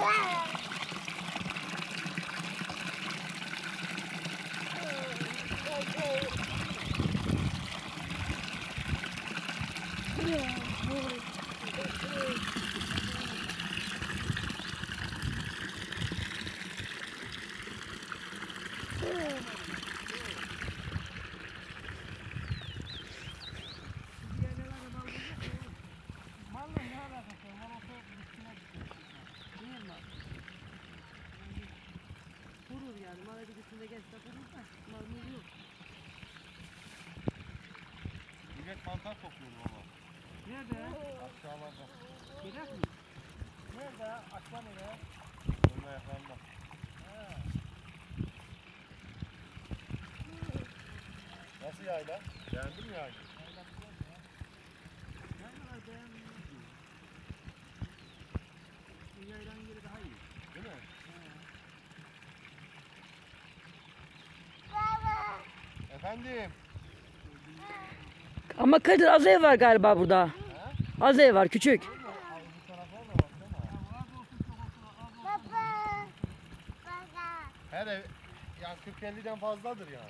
Millet mantar topluyor baba. Nerede? Aşağılarda. Gerek mi? Nerede? Açma nereye? Önün ayaklarında. Nasıl yayla? Beğendin mi yaylayı? Yaylalar beğenmiyor ki. Bu yaylanın yeri daha iyi. Değil mi? Efendim? Ama Kadir az ev var galiba burada. Az ev var küçük. Bu tarafa da baksana. Her ev yani 40-50'den fazladır yani.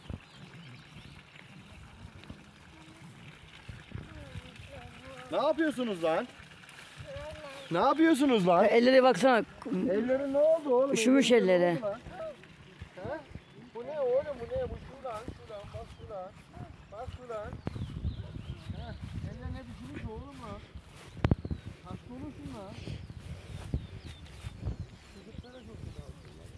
Ne yapıyorsunuz lan? Ne yapıyorsunuz lan? Elleri baksana. Ellerin ne oldu oğlum? Üşümüş Ellerin ne elleri. oldu lan? He? Bu ne oğlum bu ne? Bu şuradan bak şuradan. Bak şuradan. He? Eller ne düşmüş oğlum lan? Hasta olursun lan. Çocuklara çok güzel.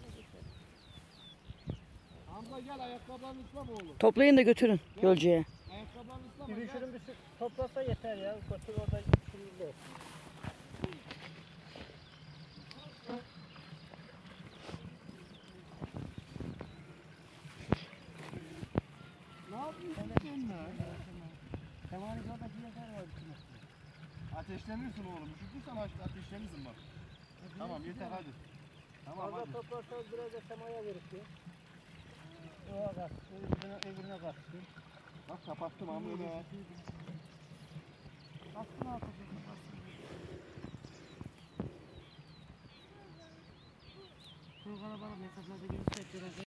Hamza gel ayakkabılarını ıslama oğlum. Toplayın da götürün Gölcü'ye. Ayakkabılarını ıslama. Yürüyüşünü bir toplasa yeter ya. Götür orada sürüldü. Ne yapıyorsun sen lan? Temel oradaki yeter var içine. Ateşlenirsin oğlum. Üşütürsen ateşlenirsin bak. Tamam yeter hadi. Tamam Fazla hadi. toplarsanız biraz da semaya gerekiyor. Oya kaç. Öbürüne kaç. Bak kapattım ama öyle. Aslında altı. Şu kalabalık mesaflarda görürsek biraz